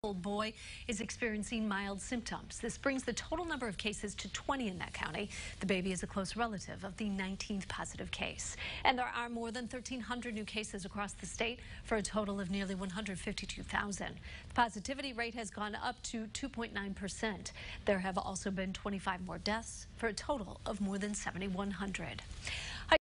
Old boy is experiencing mild symptoms. This brings the total number of cases to 20 in that county. The baby is a close relative of the 19th positive case. And there are more than 1,300 new cases across the state for a total of nearly 152,000. The positivity rate has gone up to 2.9%. There have also been 25 more deaths for a total of more than 7,100.